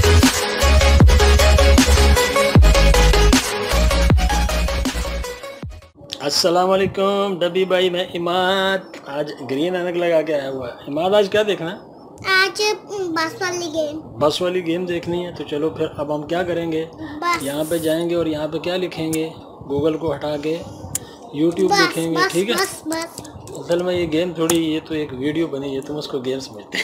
अस्सलाम वालेकुम डब्बी भाई, मैं इमाद। आज ग्रीन ऐनक लगा के आया हुआ है। इमाद आज क्या देखना है? आज बस वाली गेम देखनी है। तो चलो फिर अब हम क्या करेंगे, यहाँ पे जाएंगे और यहाँ पे क्या लिखेंगे, गूगल को हटा के यूट्यूब लिखेंगे। ठीक है, असल में ये गेम थोड़ी, ये तो एक वीडियो बनी है, तुम उसको गेम समझते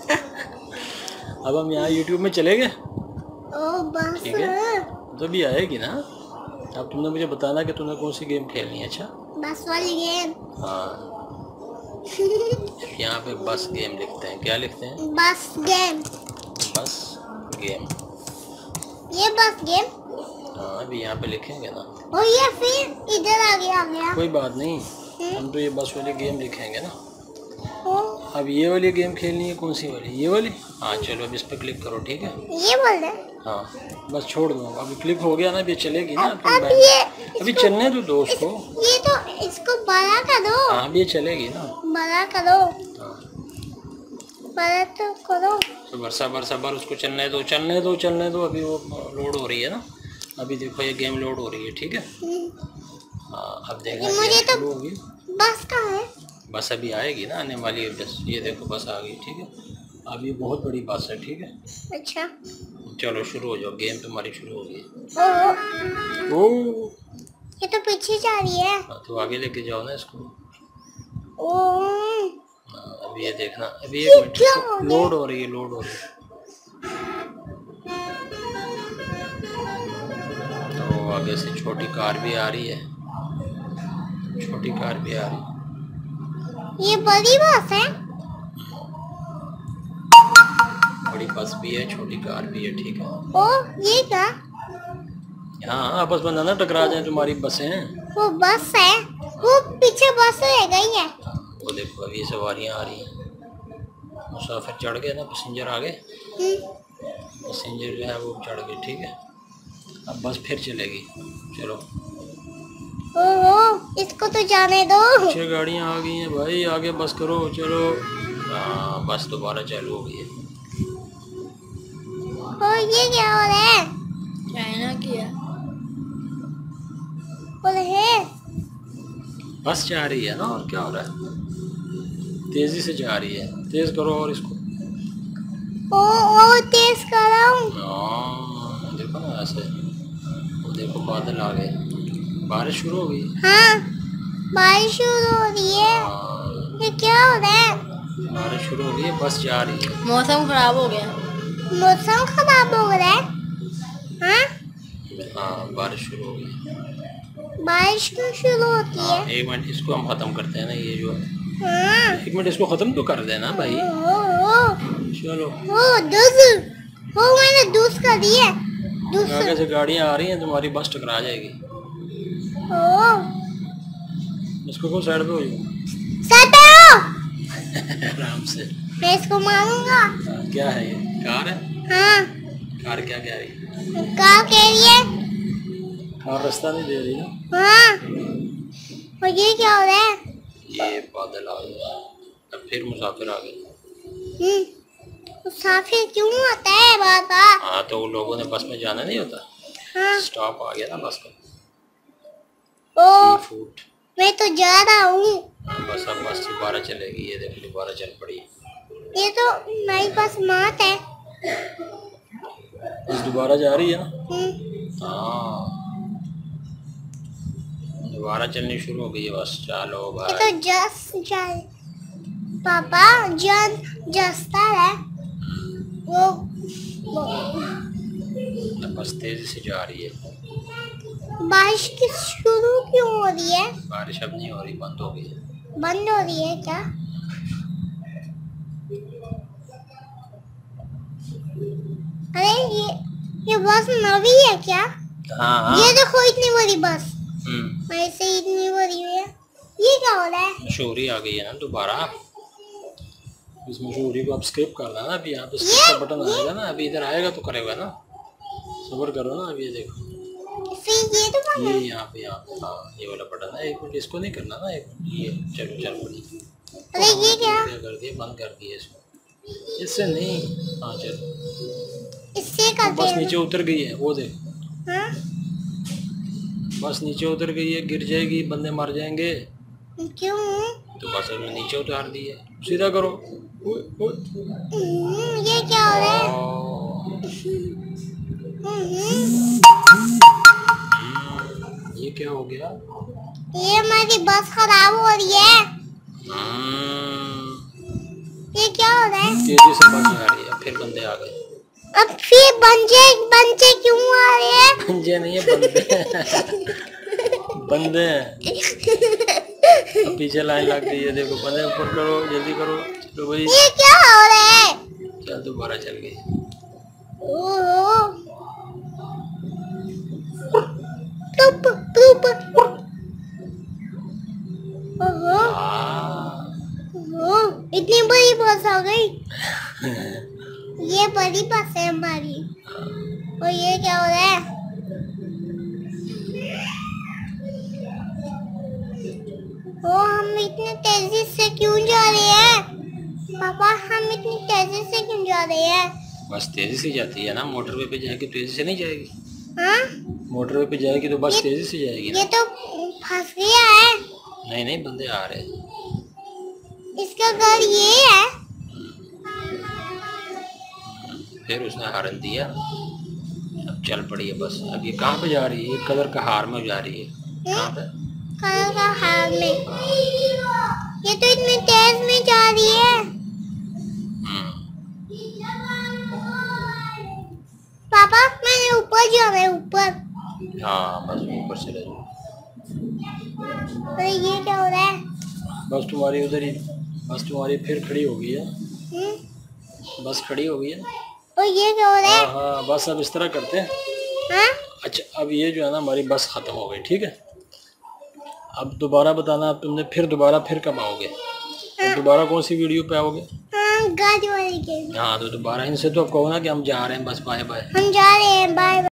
अब हम यहाँ यूट्यूब में चले गए। ठीक है, तो भी आएगी ना। अब तुमने मुझे बताना कि तुमने कौन सी गेम खेलनी है। अच्छा, बस वाली गेम। हाँ, यहाँ पे बस गेम लिखते हैं। क्या लिखते हैं? बस गेम। बस गेम, ये बस गेम। हाँ, अभी यहाँ पे लिखेंगे ना। और ये फिर इधर आ गया। कोई बात नहीं, हम तो ये बस वाली गेम लिखेंगे ना। अब ये वाली गेम खेलनी है। कौन सी वाली? ये वाली। हाँ चलो, अब इस पर क्लिक करो। ठीक है, ये बोल रहे। हाँ बस छोड़ दो, अभी क्लिक हो गया ना, अभी चलेगी ना। अभी चलने दो दोस्त को। ये तो इसको बड़ा करो। हाँ, अभी ये चलेगी ना। बड़ा करो। हाँ, बड़ा तो करो। सबर उसको चलने दो। अभी वो लोड हो रही है ना। अभी देखो ये गेम लोड हो रही है। ठीक है, हाँ अब देखना। मुझे तो होगी। बस कहाँ है? बस अभी आएगी ना, आने वाली है बस। ये देखो बस आ गई। ठीक है, अब ये बहुत बड़ी बस है। ठीक है, अच्छा चलो शुरू हो जाओ, गेम तुम्हारी शुरू हो गई। ये तो पीछे जा रही है। तो आगे लेके जाओ ना इसको। ओ अभी ये देखना, अभी एक मिनट, लोड हो रही है। तो आगे से छोटी कार भी आ रही है। ये बड़ी बस है। बड़ी बस भी है, छोटी कार भी है। ठीक है, ओ ये क्या? हाँ, आपस में ना टकरा जाए तुम्हारी बसें। वो बस है, वो पीछे बस रह गई है। वो देखो अभी सवारियां आ रही हैं। मुसाफिर चढ़ गए ना, पैसेंजर आ गए। पैसेंजर जो है वो चढ़ गए। ठीक है, अब बस फिर चलेगी। चलो, इसको तो जाने दो। 6 गाड़ियाँ आ गई हैं भाई, आगे बस करो। चलो, हाँ बस दोबारा चालू हो गई है। ये क्या हो रहा है? चाइना किया बस जा रही है ना, और क्या हो रहा है? तेजी से जा रही है। तेज करो और इसको। ओ तेज कर रहा हूँ। देखो ना ऐसे। वो देखो बादल आ गए, बारिश शुरू हो गई। हाँ, बारिश शुरू हो रही है। ये क्या हो रहा है? बारिश शुरू हो गई है, बस जा रही है। मौसम खराब हो गया। मौसम खराब हो रहा है। हाँ, बारिश शुरू हो गई। बारिश क्यों शुरू होती है? एक मिनट, इसको हम खत्म करते हैं ना, ये जो। एक मिनट, इसको खत्म तो कर देना भाई। चलो, मैंने दूस कर दी है। आगे से गाड़ियाँ आ रही हैं, तुम्हारी बस टकरा जाएगी। इसको को साइड पे हो जाओ। आराम से। मैं इसको मारूंगा। क्या है ये? कार है? हाँ। कार क्या कह रही है? कार कह रही है। कार रास्ता नहीं दे रही ना। हाँ। और ये क्या हो रहा है? ये बादल आ गए, अब फिर मुसाफिर आ गए। मुसाफिर क्यों आता है बार-बार? हाँ, तो उन लोगों ने बस में जाना नहीं होता। हाँ। स्टॉप आ गया ना बस का। फूड। मैं तो जा रहा हूँ। बस अब बस दोबारा चलेगी। ये देखो दोबारा चल पड़ी। ये तो मेरे पास मात है। बस दोबारा जा रही है ना। हाँ, दोबारा चलनी शुरू हो गई है बस। चलो भाई। ये तो जस्ट पापा जस्ता है वो बस तेजी से जा रही है। बारिश की शुरू क्यों हो रही है? बारिश अब नहीं हो रही, बंद हो गई है। बंद हो रही है क्या? अरे ये बस नवी है क्या? हाँ। ये देखो इतनी बड़ी बस। ऐसे इतनी बड़ी है। ये क्या हो रहा है? मशहूरी आ गई है ना दोबारा। इस मशहूरी को आप स्किप करना ना। अभी यहाँ पे स्किप का बटन आएगा ना, अभी इधर आएगा तो करेगा ना। सब्र करो ना। अभी ये देखो, ये यहाँ पे हाँ, ये वाला बटन है। एक मिनट, इसको नहीं करना ना। एक मिनट, ये चलो चल पड़ी। अरे ये क्या कर दिया? बंद कर दिया इसको। इससे नहीं। हाँ चलो, इससे बस नीचे उतर गई है, वो देख। हाँ? बस नीचे उतर गई है, गिर जाएगी, बंदे मर जाएंगे। क्यों? तो बस हमने नीचे उतार दी है। सीधा करो। ये क्या हो रहा है? ये क्या हो गया? ये हमारी बस खराब हो रही है। ये क्या हो रहा है? तेजी से बस आ रही है, फिर बंदे आ गए। अब फिर बंजे क्यों आ रहे हैं? बंजे नहीं है, बंदे बंदे हैं। अब पीछे लाइन लग गई है, देखो बंदे ऊपर करो, जल्दी करो। चलो भाई, ये क्या हो रहा है? चल दोबारा चल गई। ओहो, ओहो, इतनी बड़ी बस आ गई। ये बड़ी बस है हमारी। और ये क्या हो रहा है? ओ, हम इतनी तेजी से क्यों जा रहे हैं? पापा, हम इतनी तेजी से क्यों जा रहे हैं? बस तेजी से जाती है ना, मोटरवे पे जाएगी तेजी से नहीं जाएगी। हाँ? मोटरवे पे जाएगी तो बस तेजी से जाएगी ना। ये तो फंस गया है। नहीं नहीं, बंदे आ रहे हैं। इसका घर ये है। फिर उसने हॉर्न दिया, अब चल पड़ी है बस। अब ये कहाँ पे जा रही है? ये कलर का हार में जा रही है। कहाँ पे? कलर का हार में। ये तो इतनी तेज में जा रही है। पापा, मैंने ऊपर जाना है, ऊपर। हाँ, बस ऊपर से ले जाओ। अरे ये क्या हो रहा है? बस तुम्हारी उधर ही, बस तुम्हारी फिर खड़ी हो गई है। बस खड़ी हो गई है। और ये क्या हो रहा है? हाँ, बस अब इस तरह करते हैं। हाँ? अच्छा, अब ये जो है ना, हमारी बस खत्म हो गई, ठीक है। अब दोबारा बताना, अब तुमने फिर दोबारा फिर कब आओगे? तो दोबारा कौन सी वीडियो पे आओगे? हाँ, गाड़ी वाले के। हाँ, तो दोबारा इनसे तो अब कहो ना कि हम जा रहे हैं, बस बाय बाय। हम जा रहे हैं, बाय।